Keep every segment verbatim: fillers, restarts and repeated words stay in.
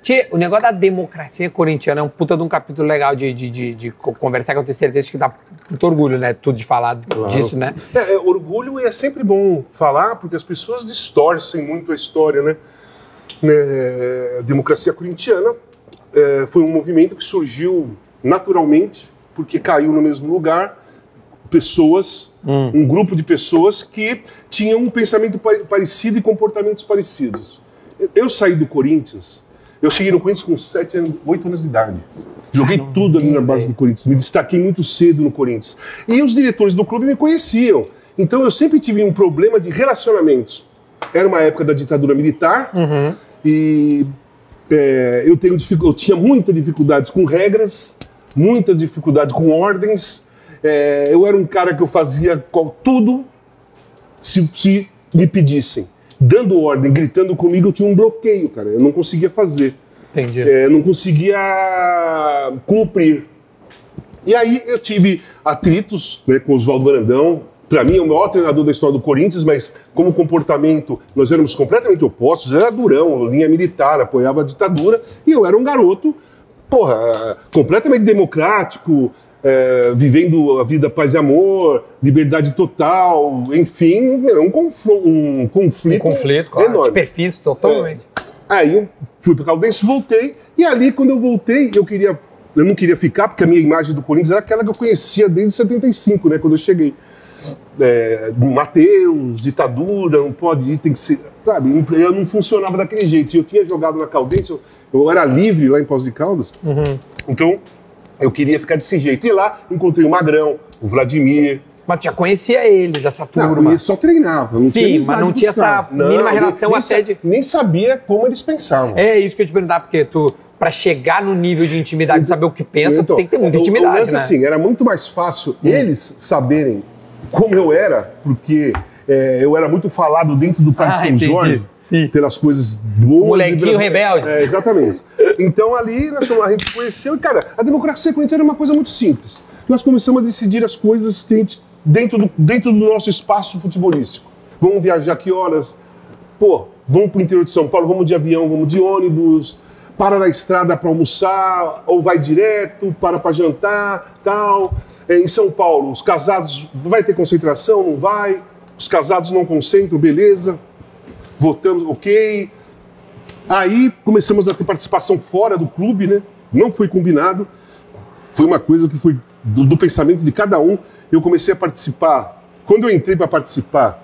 Tchê, o negócio da democracia corintiana é um puta de um capítulo legal de, de, de, de conversar, que eu tenho certeza que dá muito orgulho, né? Tudo de falar claro. disso, né? É, é, orgulho é sempre bom falar, porque as pessoas distorcem muito a história, né? É, a democracia corintiana é, foi um movimento que surgiu naturalmente, porque caiu no mesmo lugar, pessoas, hum. um grupo de pessoas que tinham um pensamento parecido e comportamentos parecidos. Eu saí do Corinthians, eu cheguei no Corinthians com sete, oito anos de idade. Joguei ah, tudo ali na base do Corinthians, me destaquei muito cedo no Corinthians. E os diretores do clube me conheciam. Então eu sempre tive um problema de relacionamentos. Era uma época da ditadura militar uhum. e é, eu, tenho, eu tinha muitas dificuldades com regras, muita dificuldade com ordens. É, eu era um cara que eu fazia qual, tudo se, se me pedissem. Dando ordem, gritando comigo, eu tinha um bloqueio, cara. Eu não conseguia fazer. Entendi. É, não conseguia cumprir. E aí eu tive atritos, né, com o Oswaldo Brandão. Para mim, é o maior treinador da história do Corinthians, mas como comportamento, nós éramos completamente opostos. Eu era durão, linha militar, apoiava a ditadura. E eu era um garoto, porra, completamente democrático, É, vivendo a vida paz e amor, liberdade total, enfim, um, conf um conflito, um conflito claro, enorme. De perfis totalmente. É, aí eu fui para Caldense, voltei, e ali quando eu voltei, eu queria, eu não queria ficar, porque a minha imagem do Corinthians era aquela que eu conhecia desde setenta e cinco, né, quando eu cheguei. É, Mateus, ditadura, não pode ir, tem que ser, sabe, eu não funcionava daquele jeito. Eu tinha jogado na Caldense, eu, eu era livre lá em Poços de Caldas, uhum. então eu queria ficar desse jeito. E lá encontrei o Magrão, o Vladimir. Mas tu já conhecia eles, essa turma? Não, eu só treinava. Não Sim, tinha mas não tinha essa não, mínima relação nem, até nem de... Nem sabia como eles pensavam. É isso que eu ia te perguntar, porque tu, pra chegar no nível de intimidade, de saber o que pensa, então, tu tem que ter muita intimidade, mas, né? assim, era muito mais fácil hum. eles saberem como eu era, porque é, eu era muito falado dentro do Parque ah, São entendi. Jorge. Sim. Pelas coisas boas. Molequinho rebelde. É, exatamente. Então ali nós, a gente se conheceu e, cara, a democracia corintiana era uma coisa muito simples. Nós começamos a decidir as coisas que a gente, dentro, do, dentro do nosso espaço futebolístico. Vamos viajar que horas? Pô, vamos pro interior de São Paulo, vamos de avião, vamos de ônibus, para na estrada para almoçar, ou vai direto, para para jantar, tal. É, em São Paulo, os casados, vai ter concentração, não vai? Os casados não concentram, beleza. Votamos, ok. Aí começamos a ter participação fora do clube, né? Não foi combinado. Foi uma coisa que foi do, do pensamento de cada um. Eu comecei a participar. Quando eu entrei para participar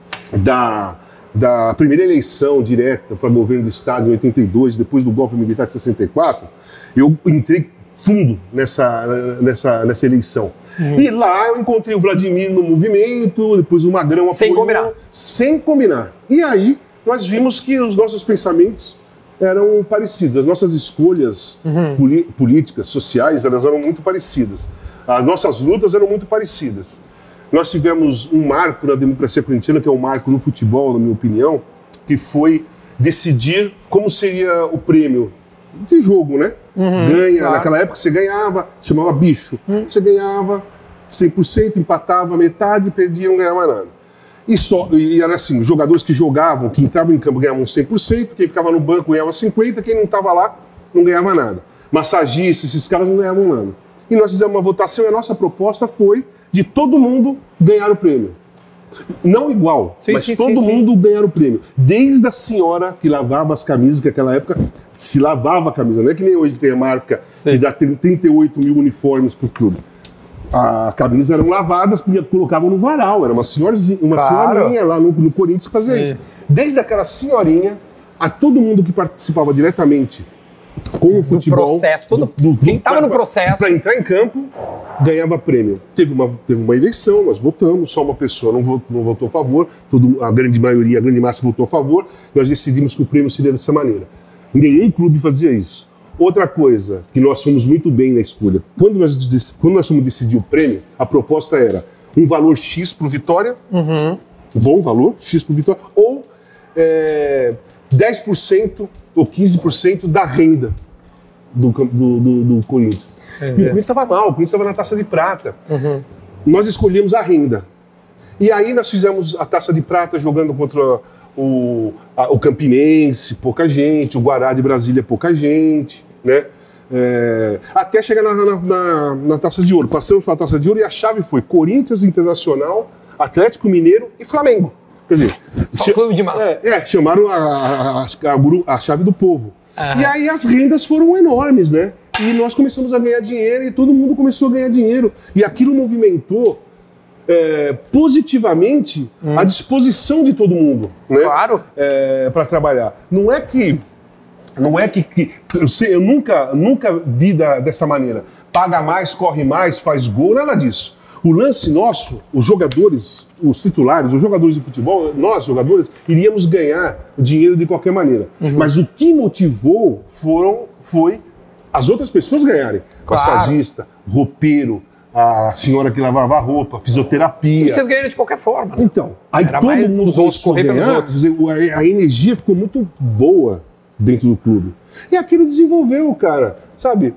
da, da primeira eleição direta para governo do estado em oitenta e dois, depois do golpe militar de sessenta e quatro, eu entrei fundo nessa, nessa, nessa eleição. Uhum. E lá eu encontrei o Vladimir no movimento, depois o Magrão apoiou. Sem combinar. Sem combinar. E aí nós vimos que os nossos pensamentos eram parecidos. As nossas escolhas uhum. políticas, sociais, elas eram muito parecidas. As nossas lutas eram muito parecidas. Nós tivemos um marco na democracia corintiana, que é um marco no futebol, na minha opinião, que foi decidir como seria o prêmio de jogo, né? Uhum, Ganha, claro. Naquela época você ganhava, chamava bicho. Uhum. Você ganhava cem por cento, empatava metade, perdia, não ganhava nada. E, só, e era assim, os jogadores que jogavam, que entravam em campo ganhavam cem por cento, quem ficava no banco ganhava cinquenta por cento, quem não estava lá não ganhava nada. Massagistas, esses caras não ganhavam nada. E nós fizemos uma votação e a nossa proposta foi de todo mundo ganhar o prêmio. Não igual, sim, mas sim, todo sim, mundo sim. ganhar o prêmio. Desde a senhora que lavava as camisas, que naquela época se lavava a camisa. Não é que nem hoje que tem a marca sim. que dá trinta e oito mil uniformes por tudo. As camisas eram lavadas, porque colocavam no varal. Era uma, senhorzinha, uma claro. senhorinha lá no, no Corinthians que fazia sim. isso. Desde aquela senhorinha a todo mundo que participava diretamente com o futebol. Do processo, todo, do, do, quem estava no processo. Para entrar em campo, ganhava prêmio. Teve uma, teve uma eleição, nós votamos, só uma pessoa não votou, não votou a favor, todo, a grande maioria, a grande massa votou a favor, nós decidimos que o prêmio seria dessa maneira. Nenhum clube fazia isso. Outra coisa, que nós fomos muito bem na escolha, quando nós, quando nós fomos decidir o prêmio, a proposta era um valor X por vitória, uhum. um bom valor, X por vitória, ou é, dez por cento ou quinze por cento da renda do, do, do, do Corinthians. É, e o Corinthians estava mal, o Corinthians estava na taça de prata. Uhum. Nós escolhemos a renda. E aí nós fizemos a taça de prata jogando contra o, a, o Campinense, pouca gente, o Guará de Brasília, pouca gente, né? É, até chegar na, na, na, na Taça de Ouro. Passamos pela Taça de Ouro e a chave foi Corinthians, Internacional, Atlético Mineiro e Flamengo. Quer dizer, Só clube de massa. É, é, chamaram a, a, a, a chave do povo. Aham. E aí as rendas foram enormes, né? E nós começamos a ganhar dinheiro e todo mundo começou a ganhar dinheiro. E aquilo movimentou é, positivamente hum. a disposição de todo mundo, né? Claro. É, para trabalhar. Não é que... Não é que, que eu, sei, eu nunca, nunca vi da, dessa maneira. Paga mais, corre mais, faz gol, nada disso. O lance nosso, os jogadores, os titulares, os jogadores de futebol, nós, jogadores, iríamos ganhar dinheiro de qualquer maneira. Uhum. Mas o que motivou foram, foi as outras pessoas ganharem. Claro. Massagista, roupeiro, a senhora que lavava a roupa, fisioterapia. Vocês ganharam de qualquer forma, né? Então, aí Era todo mundo começou a ganhar, a, a energia ficou muito boa dentro do clube. E aquilo desenvolveu, cara, sabe?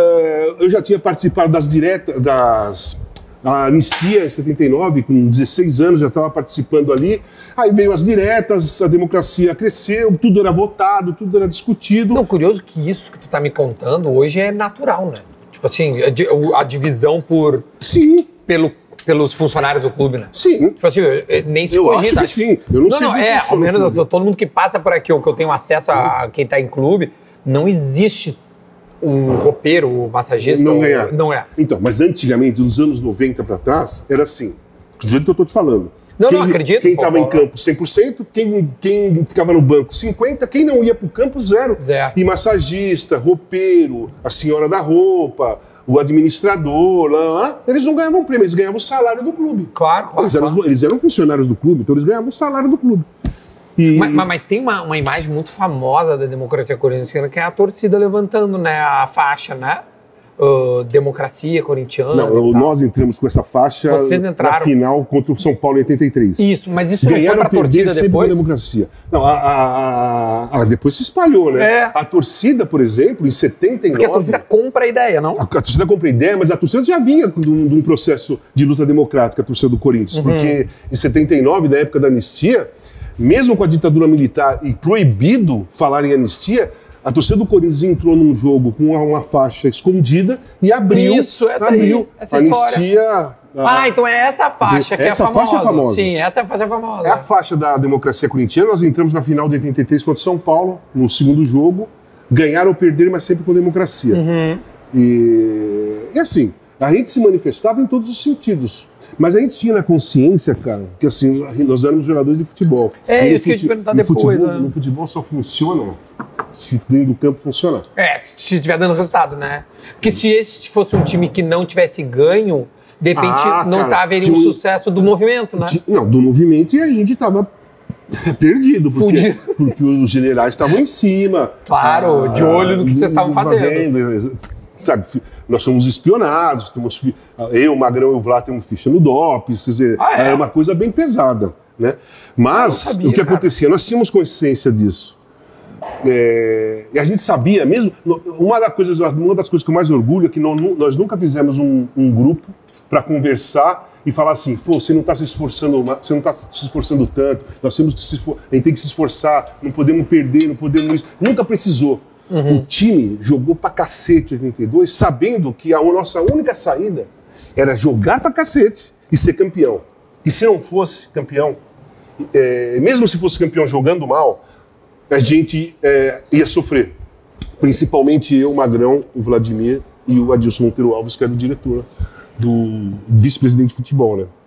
Eu já tinha participado das diretas, das... A anistia em setenta e nove, com dezesseis anos, já estava participando ali. Aí veio as diretas, a democracia cresceu, tudo era votado, tudo era discutido. Não, curioso que isso que tu tá me contando hoje é natural, né? Tipo assim, a divisão por... Sim. Pelo, pelos funcionários do clube, né? Sim. Tipo assim, nem se eu cogita. acho que sim. Eu não, não sei não, é, ao menos todo mundo que passa por aqui, ou que eu tenho acesso a quem tá em clube, não existe o roupeiro, o massagista... Não ganhar. Não é. Então, mas antigamente, nos anos noventa para trás, era assim. Do jeito que eu tô te falando. Não, quem, não, acredito. Quem estava em campo, cem por cento. Quem, quem ficava no banco, cinquenta por cento. Quem não ia pro campo, zero. Zero. E massagista, roupeiro, a senhora da roupa, o administrador, lá, lá, eles não ganhavam prêmio, eles ganhavam o salário do clube. Claro, claro. Eles eram, claro. eles eram funcionários do clube, então eles ganhavam o salário do clube. E... Mas, mas, mas tem uma, uma imagem muito famosa da democracia corintiana, que é a torcida levantando, né, a faixa, né? Uh, democracia corintiana. Não, nós entramos com essa faixa na final contra o São Paulo em oitenta e três. Isso, mas isso Ganharam, não foi pra torcida sempre depois? Com a democracia. Não, a, a, a, a, depois se espalhou, né? É. A torcida, por exemplo, em setenta e nove... Porque a torcida compra a ideia, não? A, a torcida compra a ideia, mas a torcida já vinha de um, de um processo de luta democrática, a torcida do Corinthians. Uhum. Porque em setenta e nove, na época da anistia, mesmo com a ditadura militar e proibido falar em anistia, a torcida do Corinthians entrou num jogo com uma, uma faixa escondida e abriu, Isso, essa abriu aí, essa a anistia. Ah, então é essa faixa que essa é famosa. Essa faixa é famosa. Sim, essa é a faixa famosa. É a faixa da democracia corintiana. Nós entramos na final de oitenta e três contra o São Paulo, no segundo jogo. Ganhar ou perder, mas sempre com democracia. Uhum. E, e assim, a gente se manifestava em todos os sentidos. Mas a gente tinha na consciência, cara, que assim, nós éramos jogadores de futebol. É, e isso que eu ia te perguntar depois. Futebol, né? No futebol só funciona se dentro do campo funcionar. É, se estiver dando resultado, né? Porque se esse fosse um time que não tivesse ganho, de repente Ah, não cara, haveria um tinha- sucesso do movimento, né? Não, do movimento, e a gente tava perdido, porque, porque os generais estavam em cima. Claro, de olho no que vocês estavam fazendo. Sabe, fi- nós somos espionados, temos, fi- eu, o Magrão e o Vlá temos ficha no D O P, quer dizer, Ah, é? era uma coisa bem pesada, né? Mas Eu sabia, o que cara. acontecia, nós tínhamos consciência disso. É, e a gente sabia mesmo, uma das coisas, uma das coisas que eu mais orgulho é que nós, nós nunca fizemos um, um grupo para conversar e falar assim, pô, você não está se esforçando, você não está se esforçando tanto, nós temos que se esfor- a gente tem que se esforçar, não podemos perder, não podemos isso. Nunca precisou. Uhum. O time jogou pra cacete em oitenta e dois, sabendo que a nossa única saída era jogar pra cacete e ser campeão. E se não fosse campeão, é, mesmo se fosse campeão jogando mal, a gente é, ia sofrer. Principalmente eu, o Magrão, o Vladimir e o Adilson Monteiro Alves, que era o diretor, do vice-presidente de futebol, né?